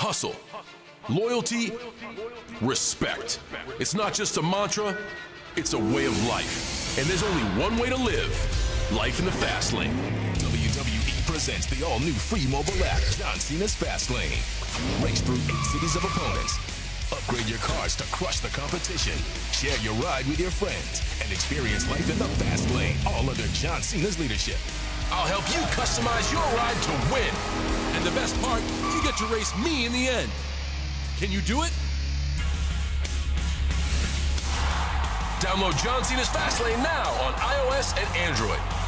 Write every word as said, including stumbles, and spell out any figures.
hustle, loyalty, respect. It's not just a mantra, it's a way of life. And there's only one way to live, life in the fast lane. W W E presents the all-new free mobile app, John Cena's Fast Lane. Race through eight cities of opponents. Upgrade your cars to crush the competition. Share your ride with your friends and experience life in the fast lane, all under John Cena's leadership. I'll help you customize your ride to win. And the best part, you get to race me in the end. Can you do it? Download John Cena's Fast Lane now on iOS and Android.